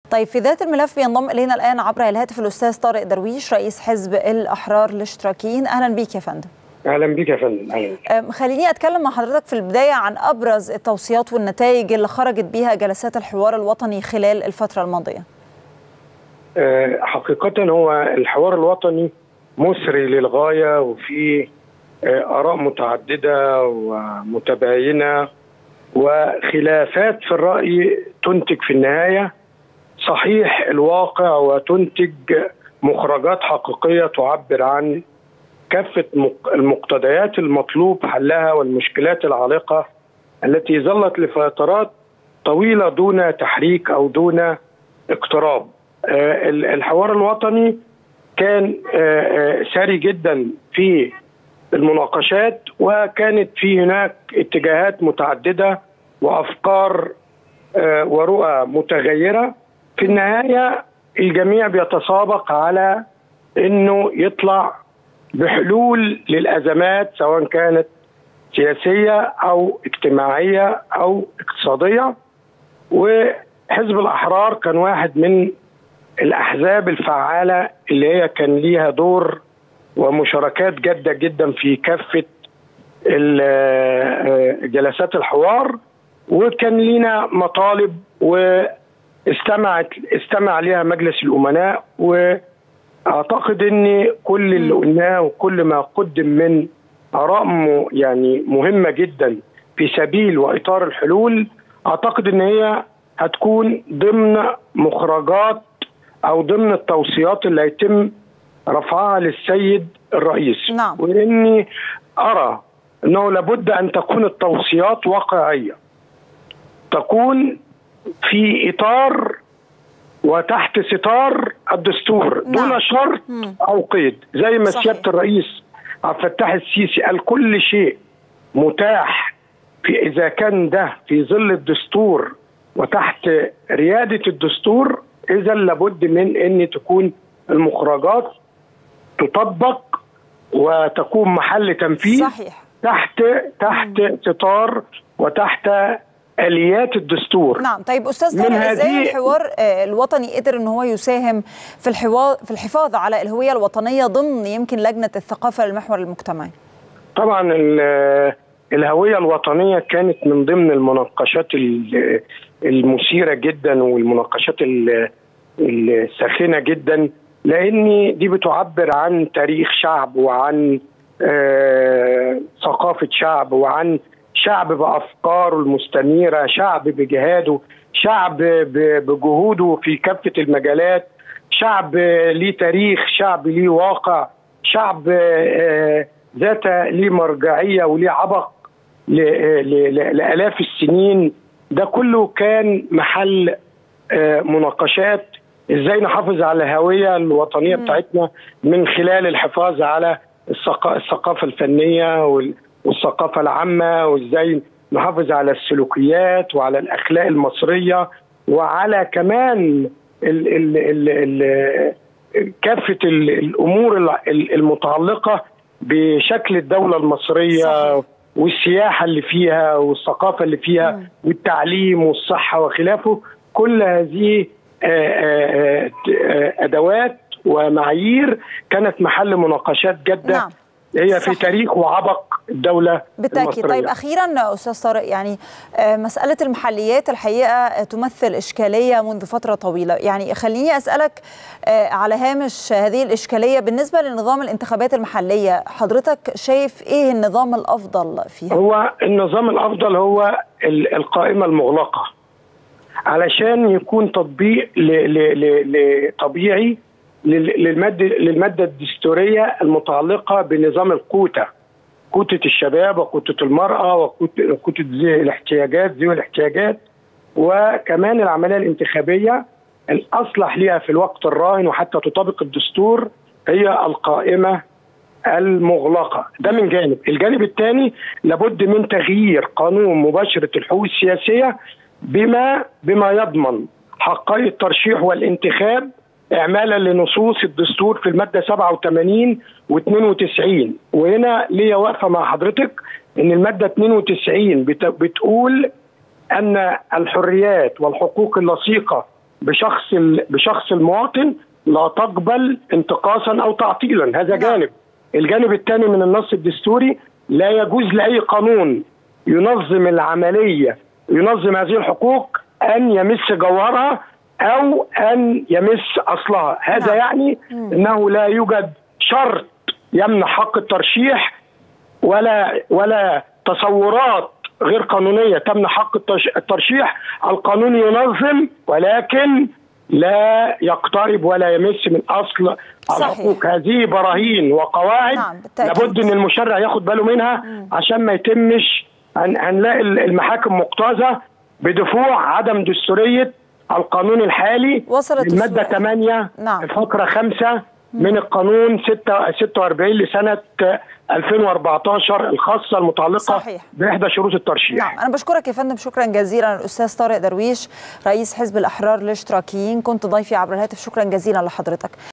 طيب في ذات الملف بينضم إلينا الآن عبر الهاتف الأستاذ طارق درويش رئيس حزب الأحرار الاشتراكيين. أهلا بيك يا فندم. اهلا بك يا فندم. اهلا. خليني اتكلم مع حضرتك في البدايه عن ابرز التوصيات والنتائج اللي خرجت بيها جلسات الحوار الوطني خلال الفتره الماضيه. حقيقه هو الحوار الوطني مثري للغايه، وفيه اراء متعدده ومتباينه وخلافات في الراي تنتج في النهايه صحيح الواقع وتنتج مخرجات حقيقيه تعبر عن كافة المقتضيات المطلوب حلها والمشكلات العالقة التي ظلت لفترات طويلة دون تحريك أو دون اقتراب. الحوار الوطني كان ساري جدا في المناقشات، وكانت في هناك اتجاهات متعددة وأفكار ورؤى متغيرة. في النهاية الجميع بيتسابق على أنه يطلع بحلول للأزمات سواء كانت سياسية أو اجتماعية أو اقتصادية. وحزب الأحرار كان واحد من الأحزاب الفعالة اللي هي كان ليها دور ومشاركات جادة جدا في كافة جلسات الحوار، وكان لنا مطالب واستمع لها مجلس الأمناء. أعتقد أن كل اللي قلناه وكل ما قدم من آراء يعني مهمة جدا في سبيل وإطار الحلول، أعتقد أن هي هتكون ضمن مخرجات أو ضمن التوصيات اللي هيتم رفعها للسيد الرئيس. نعم. وإني أرى أنه لابد أن تكون التوصيات واقعية، تكون في إطار وتحت ستار الدستور دون شرط أو قيد، زي ما سيادة الرئيس عبد الفتاح السيسي قال كل شيء متاح إذا كان ده في ظل الدستور وتحت ريادة الدستور، إذا لابد من أن تكون المخرجات تطبق وتكون محل تنفيذ. صحيح. تحت ستار وتحت آليات الدستور. نعم. طيب أستاذ طارق، إزاي الحوار الوطني قدر أن هو يساهم في الحفاظ على الهوية الوطنية ضمن يمكن لجنة الثقافة للمحور المجتمعي؟ طبعا الهوية الوطنية كانت من ضمن المناقشات المثيرة جدا والمناقشات الساخنة جدا، لأن دي بتعبر عن تاريخ شعب وعن ثقافة شعب وعن شعب بأفكاره المستنيرة، شعب بجهاده، شعب بجهوده في كافة المجالات، شعب ليه تاريخ، شعب ليه واقع، شعب ذات ليه مرجعية وليه عبق لآلاف السنين. ده كله كان محل مناقشات ازاي نحافظ على الهوية الوطنية بتاعتنا من خلال الحفاظ على الثقافة الفنية والثقافة العامة، وازاي نحافظ على السلوكيات وعلى الأخلاق المصرية وعلى كمان كافة الأمور المتعلقة بشكل الدولة المصرية. صحيح. والسياحة اللي فيها والثقافة اللي فيها والتعليم والصحة وخلافه. كل هذه أدوات ومعايير كانت محل مناقشات جادة. نعم. هي في تاريخ وعبق الدولة بالتأكيد. طيب أخيرا أستاذ طارق، يعني مسألة المحليات الحقيقة تمثل إشكالية منذ فترة طويلة، يعني خليني أسألك على هامش هذه الإشكالية بالنسبة لنظام الانتخابات المحلية، حضرتك شايف إيه النظام الأفضل فيها؟ هو النظام الأفضل هو القائمة المغلقة، علشان يكون تطبيق طبيعي للمادة الدستورية المتعلقة بنظام الكوتا، كوتة الشباب وكوتة المرأة وكوتة ذوي الاحتياجات، وكمان العملية الانتخابية الأصلح لها في الوقت الراهن وحتى تطابق الدستور هي القائمة المغلقة. ده من جانب. الجانب الثاني لابد من تغيير قانون مباشرة الحقوق السياسية بما يضمن حقي الترشيح والانتخاب إعمالا لنصوص الدستور في المادة 87 و92. وهنا ليا واقفة مع حضرتك إن المادة 92 بتقول أن الحريات والحقوق اللصيقة بشخص المواطن لا تقبل انتقاصا او تعطيلا. هذا جانب. الجانب الثاني من النص الدستوري، لا يجوز لاي قانون ينظم العمليه ينظم هذه الحقوق ان يمس جوهرها او ان يمس اصلها. هذا يعني انه لا يوجد شرط يمنع حق الترشيح ولا تصورات غير قانونيه تمنع حق الترشيح. القانون ينظم ولكن لا يقترب ولا يمس من اصل الحقوق. هذه براهين وقواعد لابد ان المشرع ياخد باله منها عشان ما يتمش هنلاقي المحاكم مقتضى بدفوع عدم دستوريه القانون الحالي. الماده 8 الفقره 5 من القانون 46 لسنه 2014 الخاصه المتعلقه باحدى شروط الترشيح. انا بشكرك يا فندم شكرا جزيلا الاستاذ طارق درويش رئيس حزب الاحرار الاشتراكيين، كنت ضيفي عبر الهاتف. شكرا جزيلا لحضرتك.